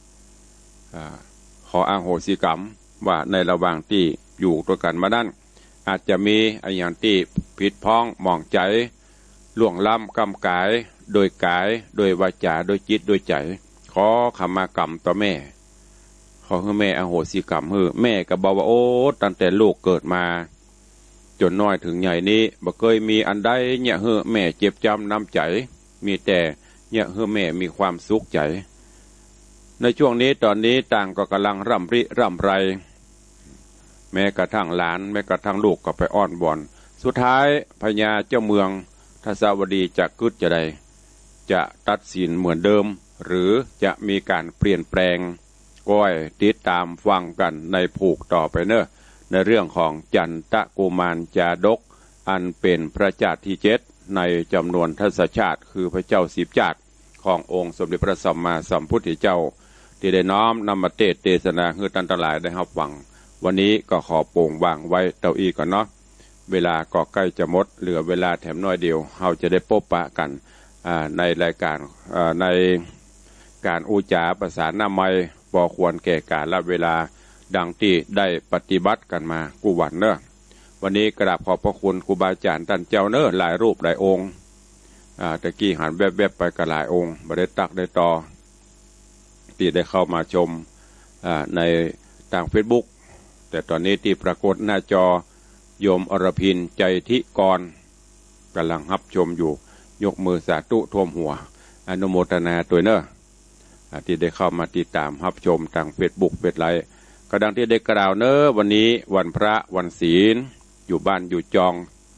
ขออโหสิกรรมว่าในระหว่างที่อยู่ตัวกันมานั้นอาจจะมีอย่างที่ผิดพ้องหมองใจล่วงล้ำกำกายโดยกายโดยวาจาโดยจิตโดยใจขอขมากรรมต่อแม่ขอให้แม่อโหสิกรรมให้แม่ก็บอกว่าโอ้ตั้งแต่ลูกเกิดมาจนน้อยถึงใหญ่นี้บ่เคยมีอันใดเนี่ยให้แม่เจ็บจำน้ำใจมีแต่เนี่ยให้แม่มีความสุขใจในช่วงนี้ตอนนี้ต่างก็กำลังร่ำริร่ำไรแม้กระทั่งหลานแม้กระทั่งลูกก็ไปอ้อนวอนสุดท้ายพญาเจ้าเมืองทัศวดีจะกึศจะใดจะตัดสินเหมือนเดิมหรือจะมีการเปลี่ยนแปลงก้อยติดตามฟังกันในผูกต่อไปเนอะในเรื่องของจันทกุมารจาดกอันเป็นพระเจ้าที่7ในจำนวนทศชาติคือพระเจ้า10ชาติขององค์สมเด็จพระสัมมาสัมพุทธเจ้าที่ได้น้อมนำมาเทศนาให้ท่านทั้งหลายได้รับฟังวันนี้ก็ขอโปร่งวางไว้เต้าอี้ก่อนเนาะเวลาก็ใกล้จะหมดเหลือเวลาแถมน้อยเดียวเราจะได้พบปะกันในรายการในการอุจาประสานนามัยพอควรแก่กาลและเวลาดังที่ได้ปฏิบัติกันมากุวันเนอะวันนี้กราบขอบพระคุณครูบาอาจารย์ท่านเจ้าเนอะหลายรูปหลายองค์ตะกี้หันแวบๆไปกับหลายองค์บริตักได้ต่อที่ได้เข้ามาชมในทาง Facebook แต่ตอนนี้ที่ปรากฏหน้าจอโยมอรพินใจทิกรกำลังรับชมอยู่ยกมือสาธุท่วมหัวอนุโมทนาตัวเนอะที่ได้เข้ามาติดตามรับชมทาง Facebook เฟซไลฟ์ก็ดังที่ได้กล่าวเนอะวันนี้วันพระวันศีลอยู่บ้านอยู่จอง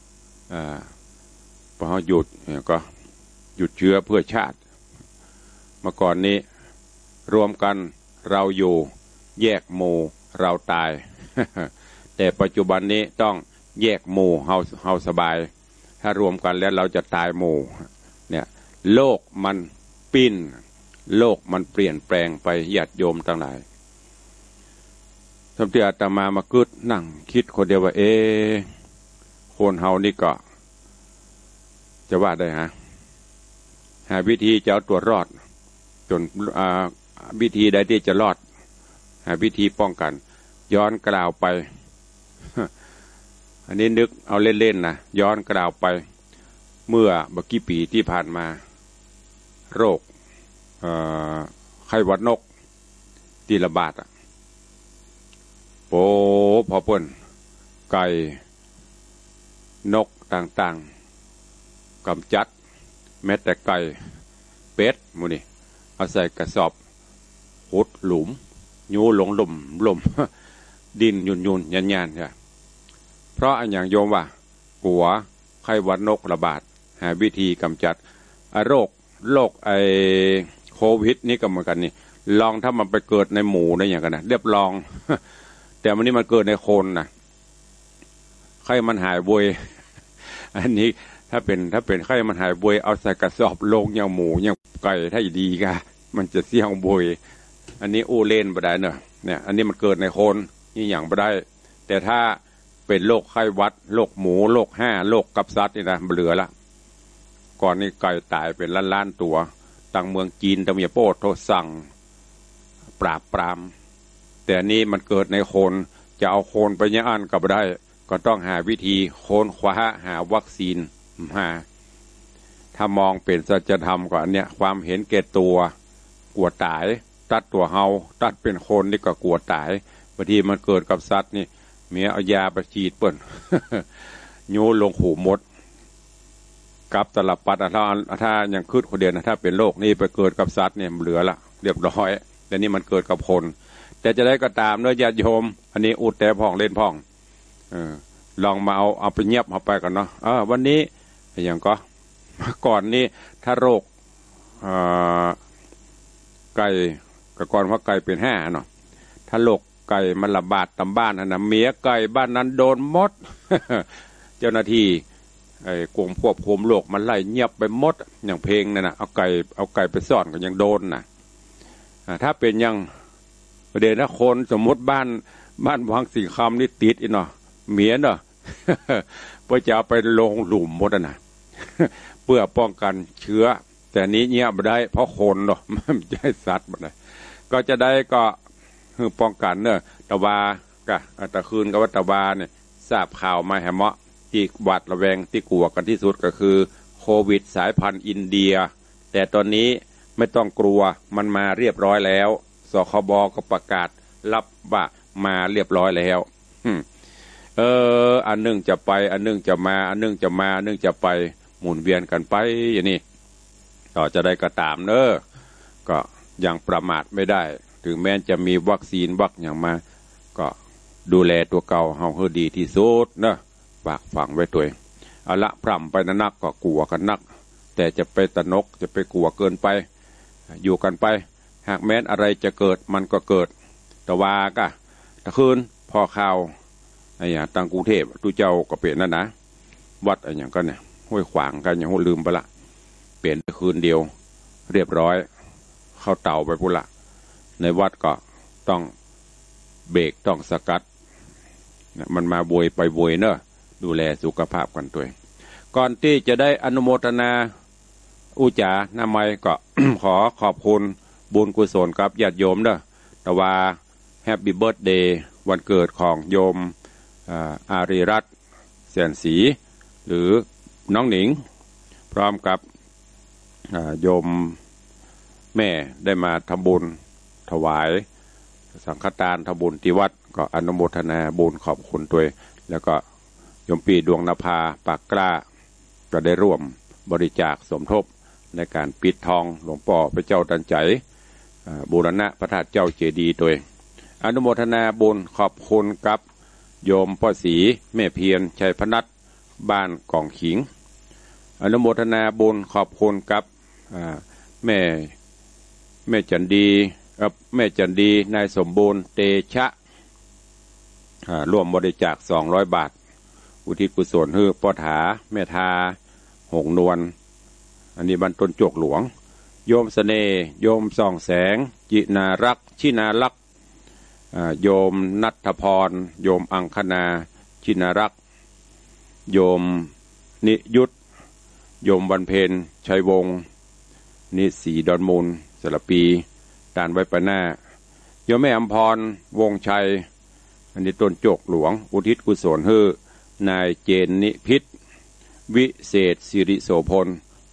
พอหยุดก็หยุดเชื้อเพื่อชาติเมื่อก่อนนี้รวมกันเราอยู่แยกหมู่เราตาย แต่ปัจจุบันนี้ต้องแยกหมู่เฮาสบายถ้ารวมกันแล้วเราจะตายหมู่เนี่ยโลกมันปิ้นโลกมันเปลี่ยนแปลงไปญาติโยมทั้งหลายสมเด็จอาตมามากึดนั่งคิดคนเดียวว่าคนเฮานี่ก็จะว่าได้หาวิธีจะเอาตัวรอดจนวิธีใดที่จะรอดหาวิธีป้องกันย้อนกล่าวไป อันนี้นึกเอาเล่นๆนะย้อนกล่าวไปเมื่อเมื่อกี่ปีที่ผ่านมาโรคไข้หวัดนกที่ระบาดพอเปิ้นไก่นกต่างๆกำจัดแม้แต่ไก่เป็ดมูนี่เอาใส่กระสอบหุดหลุมยูหลงลม ดินยุนยันค่ะเพราะอันอย่างโยมว่ากลัวไข้หวัดนกระบาดหาวิธีกำจัดโรคโควิดนี่ก็เหมือนกันนี่ลองถ้ามันไปเกิดในหมูได้อย่างกันนะเรียบลอง แต่วันนี้มันเกิดในคนนะไข้มันหายบวย อันนี้ถ้าเป็นไข้มันหายบวยเอาใส่กระสอบลงอย่างหมูอย่างไก่ถ้าดีกะมันจะเสี่ยงบวยอันนี้อู้เล่นบ่ได้เนอะเนี่ยอันนี้มันเกิดในคนนี่อย่างบ่ได้แต่ถ้าเป็นโรคไข้หวัดโรคหมูโรคโรคกับสัตว์นี่นะเหลือละก่อนนี้ไก่ตายเป็นล้านตัวต่างเมืองจีนตะเมียโป้โทสั่งปราบปรามแต่นี้มันเกิดในคนจะเอาคนไปยังอันกับได้ก็ต้องหาวิธีโค่นคว้าหาวัคซีนมาถ้ามองเป็นสัจธรรมกว่าอันเนี้ยความเห็นแก่ตัวกลัวตายตัดตัวเฮาตัดเป็นคนนี่ก็กลัวตายบางทีมันเกิดกับสัตว์นี่เมียเอายาไปฉีดเปิ้น โยนลงหูมดกับตลับปัดถ้ายังคืดคนเดียวนะถ้าเป็นโรคนี่ไปเกิดกับสัตว์เนี่ยเหลือละเรียบร้อยแต่นี่มันเกิดกับคนแต่จะได้ก็ตามเนื้อญาติโยมอันนี้อุดแต่พ่องเล่นพ่องลองมาเอาไปเงียบเอาไปกันเนาะวันนี้อย่างก็ก่อนนี้ถ้าโรคไก่กับก่อนว่าไก่เป็น5เนาะถ้าโรคไก่มันระบาดตามบ้านนะเมียไก่บ้านนั้นโดนมด เจ้าหน้าที่กลุ่มควบคุมโรคมันไล่เงียบไปหมดอย่างเพลงนั่นนะเอาไก่ไปซ่อนก็ยังโดนนะถ้าเป็นยังประเด็นถ้าคนสมมติบ้านวังสีคำนี่ติดอีกเนาะเมียเนาะ เพื่อจะเอาไปลงหลุมหมดนะ เพื่อป้องกันเชื้อแต่นี้เงียบไม่ได้เพราะคนเนาะมันไม่ใช่สัตว์มันก็จะได้ก็คือป้องกันเนอะตะวากะตะคืนกับวัตวาเนี่ยทราบข่าวมาแหมะที่หวาดระแวงที่กลัวกันที่สุดก็คือโควิดสายพันธุ์อินเดียแต่ตอนนี้ไม่ต้องกลัวมันมาเรียบร้อยแล้วสคบก็ประกาศรับว่ามาเรียบร้อยแล้วอันนึงจะไปอันนึงจะมาอันนึงจะมาอันนึงจะไปหมุนเวียนกันไปอย่างนี้ต่อจะได้ก็ตามเนอะก็ยังประมาทไม่ได้ถึงแม้จะมีวัคซีนอย่างมาก็ดูแลตัวเก่าเฮาให้ดีที่สุดเนอะฝากฝังไว้ตัวเอาละพร่ำไปนักก็กลัวกันนักแต่จะไปตะนกจะไปกลัวเกินไปอยู่กันไปหากแม้นอะไรจะเกิดมันก็เกิดแต่ว่าก็ตะคืนพอข่าวไอ้อย่างตังกรุงเทพตู้เจ้าก็เปลี่ยนนั่นนะวัดไอ้อย่างก็เนี่ยห้วยขวางกันอย่างห้วยลืมไปละเปลี่ยนคืนเดียวเรียบร้อยเข้าเตาไปพุ่นละในวัดก็ต้องเบรกต้องสกัดมันมาบวยไปบวยเนอะดูแลสุขภาพกันตัวก่อนที่จะได้อนุโมทนาอุจานามัยก็ ขอขอบคุณบุญกุศลกับญาติโยมเนอะแต่ว่าแฮปปี้เบิร์ธเดย์วันเกิดของโยมอารีรัตน์แสนศรีหรือน้องหนิงพร้อมกับโยมแม่ได้มาทำบุญถวายสังฆทานทำบุญที่วัดก็อนุโมทนาบุญขอบคุณด้วยแล้วก็โยมปีดวงนภาปากกล้าก็ได้ร่วมบริจาคสมทบในการปิดทองหลวงพ่อพระเจ้าตันใจบูรณะพระธาตุเจ้าเจดีย์ด้วยอนุโมทนาบุญขอบคุณกับโยมพ่อศรีแม่เพียรชัยพนัสบ้านกองขิงอนุโมทนาบุญขอบคุณกับแม่จันดีแม่จันดีนายสมบูรณ์เตชะร่วมบริจาค200 บาทอุทิศกุศลให้พ่อถาแม่ทาหงนวลอันนี้บรรทนจกหลวงโยมเสน่ห์โยมส่องแสงจินารักชินาลักษ์โยมนัทพรโยมอังคณาชินารักษ์โยมนิยุทธโยมวันเพ็ญชัยวงศ์นิสีดอนมูลสระปีตานไว้ปะหน้าโยมแม่อำพรวงชัยอันนี้ต้นโจกหลวงอุทิศกุศลให้นายเจนนิพิษวิเศษสิริโสพล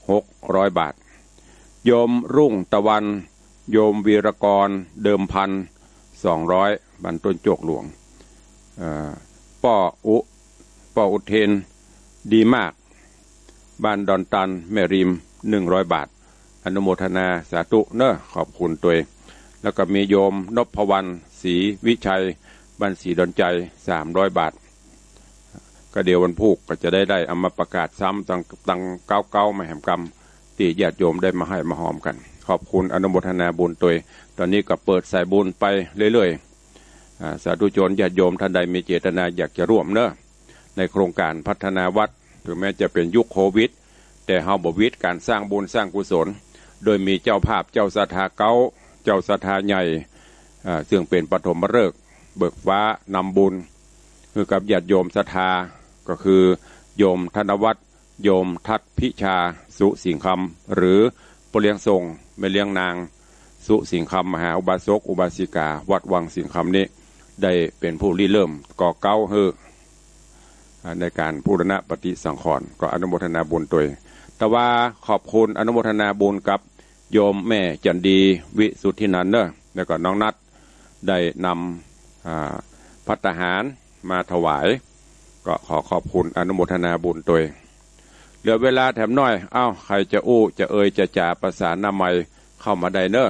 600 บาทโยมรุ่งตะวันโยมวีรกรเดิมพัน200บรรต้นโจกหลวงป้ออุเทนดีมากบ้านดอนตันแม่ริม100 บาทอนุโมทนาสาธุเนอะขอบคุณตัวแล้วก็มีโยมนพวรรณศรีวิชัยบ้านศรีดอนใจ300 บาทก็เดี๋ยววันพุธก็จะได้เอามาประกาศซ้ำตั้งเก้ามาแห่งกรรมที่ญาติโยมได้มาให้มาหอมกันขอบคุณอนุโมทนาบุญตัวตอนนี้ก็เปิดสายบุญไปเรื่อยๆสาธุชนญาติโยมท่านใดมีเจตนาอยากจะร่วมเนอะในโครงการพัฒนาวัดถึงแม้จะเป็นยุคโควิดแต่เฮาบ่วิดการสร้างบุญสร้างกุศลโดยมีเจ้าภาพเจ้าศรัทธาเก้าเจ้าศรัทธาใหญ่ซึ่งเป็นปฐมฤกษ์เบิกฟ้านำบุญคือกับญาติโยมศรัทธาก็คือโยมธนวัฒน์โยมทัตพิชาสุสิงคำหรือปเลี้ยงทรงแม่เลี้ยงนางสุสิงคำมหาอุบาสกอุบาสิกาวัดวังสิงคำนี้ได้เป็นผู้ริเริ่มก่อเก้าในการบูรณะปฏิสังขรณ์ก็อนุโมทนาบุญตัวแต่ว่าขอบคุณอนุโมทนาบุญกับโยมแม่จันดีวิสุทธินันท์เนอะแล้วก็น้องนัทได้นำภัตตาหารมาถวายก็ขอขอบคุณอนุโมทนาบุญตัวเหลือเวลาแถมน้อยใครจะอู้จะเอ่ยจะจ่าประสานนามัยเข้ามาได้เนอะ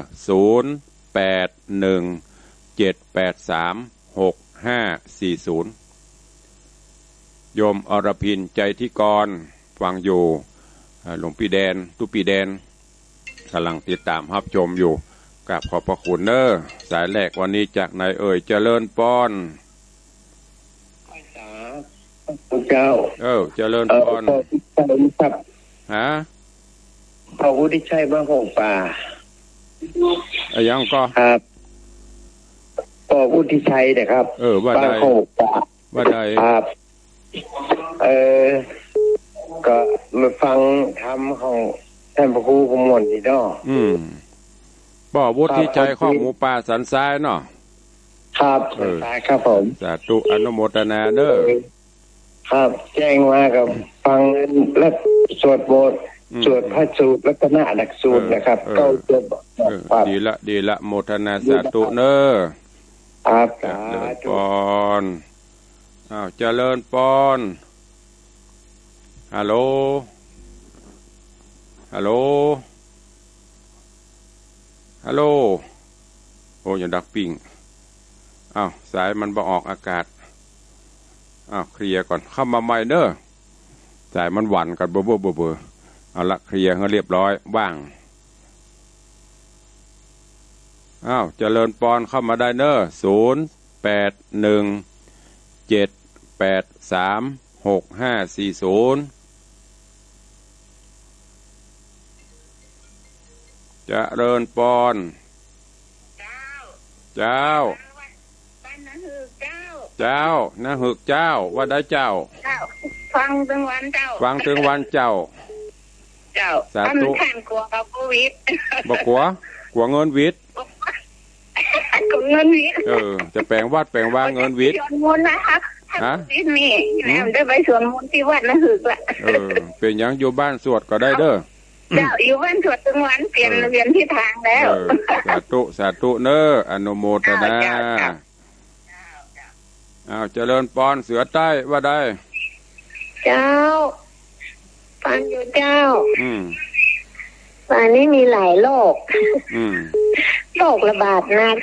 0817836540โยมอรพินใจที่กรฟังอยู่หลวงพี่แดนตุปีแดนกำลังติดตามรับชมอยู่กราบขอบพระคุณเนอะสายแรกวันนี้จากนายเอ่ยเจริญป้อนเจ้าเจริญป้อนฮะพระวุฒิชัยบ้านหงป่ายังก็ครับพระวุฒิชัยนะครับบ้านหงป่าว่าใดครับก็มาฟังธรรมของท่านพระครูขมวลนี่เนาะบ่วุฒิชัยข้องหมูป่าสันทรายเนาะครับครับผมสาธุอนุโมทนาเด้อครับแจ้งมากับฟังและสวดบทสวดพระสูตรรัตนหลักสูตรนะครับก็จะดีละโมทนาสาธุเนอครับเจริญปอนเจริญปอนฮัลโหลโอ้ยดักปิ่งสายมันบ่ออกอากาศเคลียร์ก่อนเข้ามาใหม่เด้อสายมันหวั่นกันเบอเอาละเคลียร์ให้เรียบร้อยว่างเจริญปอนเข้ามาได้เด้อ0817836540เจริญปอนเจ้านะหึกเจ้าว่าได้เจ้าฟังถึงวันเจ้าสาธุขันกลัวกับโควิดบอกกลัวเงินวิทย์จะแปลงวัดแปลงว่าเงินวิทย์สวดมนต์นะคะวิทย์มีได้ไปสวดมนต์ที่วัดนะหึกละเป็นยังอยู่บ้านสวดก็ได้เด้อเจ้าอยู่บ้านสวดถึงวันเปลี่ยนที่ทางแล้วสาธุสาธุเนออนุโมทนาเจริญปอนเสือใต้ว่าได้เจ้าฟังอยู่เจ้าวันนี้มีหลายโรคโรคระบาดหนัก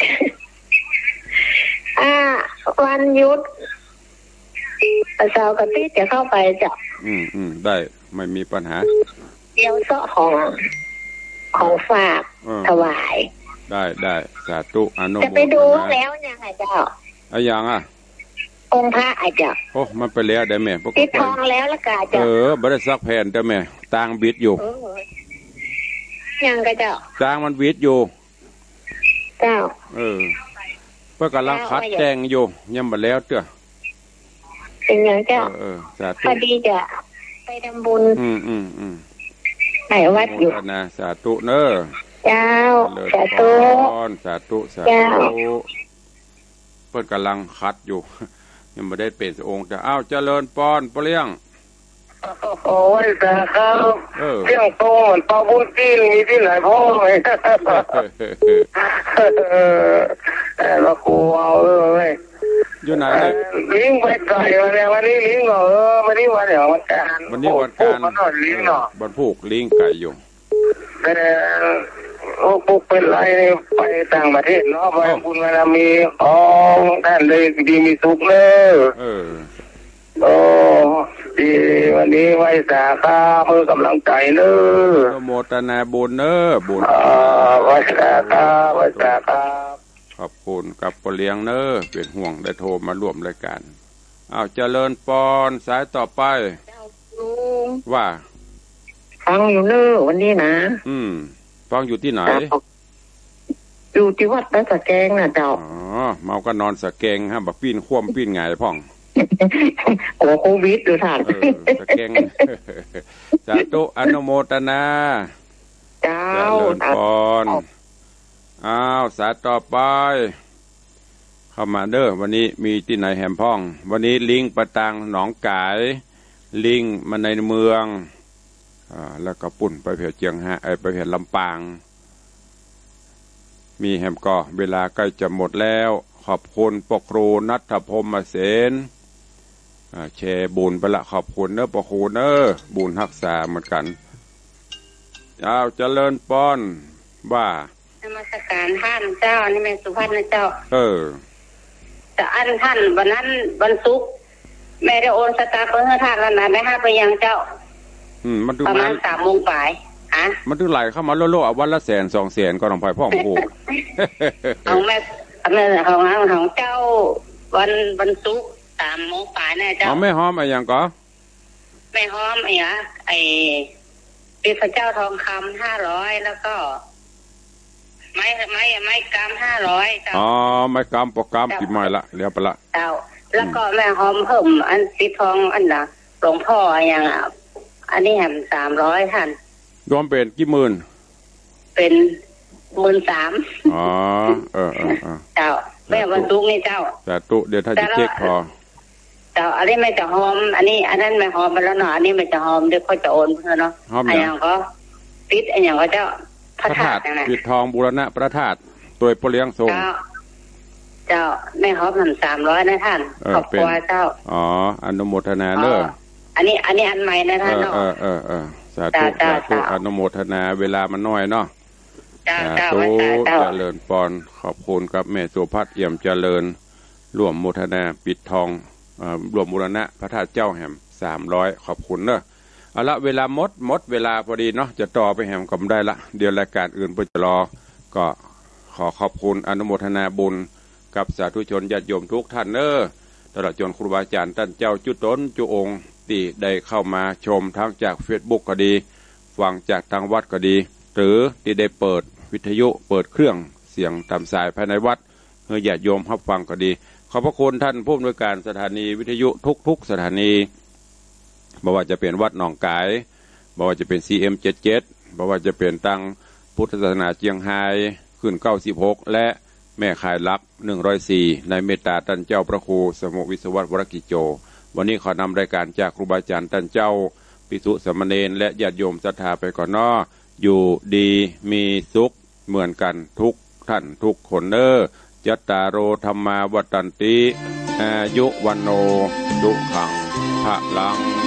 วันหยุดเสาร์กับที่จะเข้าไปจ้ะได้ไม่มีปัญหาเดี๋ยวเสาะของฝากถวายได้สาธุอนุโมทนาจะไปดูแล้วยังไงเจ้ายังองค์พระอาจารย์โอ้มันไปแล้วได้แม่ติดทองแล้วละกาจ้ะบริษัทแผ่นได้แม่ตางบิดอยู่ยังกะเจ้าตางมันบิดอยู่เจ้าเพื่อกำลังคัดแต่งอยู่ยังมาแล้วเจ้าเป็นยังเจ้าพอดีจะไปทำบุญไหนวัดอยู่นะสาธุเนอเจ้าสาธุสาธุเพื่อกำลังคัดอยู่ยังไม่ได้เป็นองค์จะเจริญปอนเปลี่ยงโอ้ยแต่ครับเรื่องโตเหมือนปลาบุญจีนมีที่ไหนพ่อไหมเรากลัวเลยอยู่ไหนลิงไปไกลมาเนี่ยวันนี้ลิงวันนี้วันเดี๋ยววันการวันนี้วันการลิงเนาะวันผูกลิงไก่อยู่แต่พวกเป็นไรไปต่างประเทศเนาะไปบุญเวลามีท่านเลยดีมีสุขเลยดีวันนี้ไว้สาขาเพื่อกำลังใจเนอะโมทนาบุญเนอะบุญไว้สาขาขอบคุณกับปเลี้ยงเนอะเป็นห่วงได้โทรมาร่วมรายการเจริญปอนสายต่อไปว่าฟังอยู่เนอะวันนี้นะฟังอยู่ที่ไหนอยู่ที่วัดแล้วสะแกงนะเจ้าเมาก็นอนสะแกงฮะแบบปีนคว่ำปีนไงพ่องโควิดดูท่านสะแกงสาธุอนุโมทนาเจ้าเจริญปอนสายต่อไปเข้ามาเด้อวันนี้มีที่ไหนแหมพ่องวันนี้ลิงประตังหนองกายลิงมาในเมืองแล้วก็ปุ่นไปเพียเจียงฮะไปเพียลำปางมีแหมก็เวลาใกล้จะหมดแล้วขอบคุณปกครูนัทพรหมเสนแชร์บุญไปละขอบคุณเนอะปกครูเนอะบุญรักษาเหมือนกันเจริญปอนว่านมัสการท่านเจ้านี่แม่สุภาพนะเจ้าแต่ท่านวันนั้นวันศุกร์แม่ได้โอนสตาร์เพื่อท่านแล้วนะได้5ไปยังเจ้ามันประมาณ3 โมงบ่ายมันถึงไหลเข้ามาโลๆวันละ100,000 200,000ก็ต้องไปพ่องผูกของแม่ของเจ้าวันศุกร์3 โมงบ่ายนะเจ้าไม่หอมอะไรอย่างก็ไม่หอมไอ้ปีพระเจ้าทองคำ500แล้วก็ไม้กำ500เจ้าไม้กำปกกำกี่ไม้ละเรียบไปละเจ้าแล้วก็แม่หอมเพิ่มอันสีทองอันน่ะหลวงพ่ออย่างอันนี้แหม300ท่านรวมเป็นกี่หมื่นเป็น13,000เจ้าแม่วันศุกร์นี่เจ้าสาธุเดี๋ยวถ้าจะเช็คพอเจ้าอันนี้ไม่จะหอมอันนั้นไม่หอมไปแล้วเนาะอันนี้ไม่จะหอมเดี๋ยวเขาจะโอนเพื่อเนาะอันอย่างก็ปิดอันอย่างก็เจ้าพระธาตุปิดทองบูรณะพระธาตุตัวปเลี้ยงทรงเจ้าแม่หอม300นะท่านขอบคุณเจ้าอนุโมทนาเด้ออันนี้อันใหม่นะท่านเนาะสาธุอนุโมทนาเวลามันน้อยเนาะสาธุเจริญปอนขอบคุณกับแม่สุภัทรเอี่ยมเจริญร่วมโมทนาปิดทองรวมบูรณะพระธาตุเจ้าแห่ม300ขอบคุณเนอะเอาละเวลาหมดเวลาพอดีเนาะจะต่อไปแห่มก็ไม่ได้ละเดี๋ยวรายการอื่นเพื่อจะรอก็ขอขอบคุณอนุโมทนาบุญกับสาธุชนญาติโยมทุกท่านเนอะตลอดจนครูบาอาจารย์ท่านเจ้าจุตนจุองค์ที่ได้เข้ามาชมทั้งจาก Facebook ก็ดีฟังจากทางวัดก็ดีหรือที่ได้เปิดวิทยุเปิดเครื่องเสียงตามสายภายในวัดเพื่อญาติโยมรับฟังก็ดีขอบพระคุณท่านผู้อำนวยการสถานีวิทยุทุกสถานีไม่ว่าจะเป็นวัดหนองกายไม่ว่าจะเป็น CM77 ไม่ว่าจะเป็นตั้งพุทธศาสนาเจียงไฮ้ขึ้น96และแม่ขายลัก104ในเมตตาท่านเจ้าพระครูสมุวิศวัตวรกิจโจวันนี้ขอนำรายการจากครูบาอาจารย์ท่านเจ้าภิกษุสามเณรและญาติโยมศรัทธาไปก่อนเนาะอยู่ดีมีสุขเหมือนกันทุกท่านทุกคนเด้อจัตตารโอธัมมาวัฏฏันติอายุวันโนสุขังภะลัง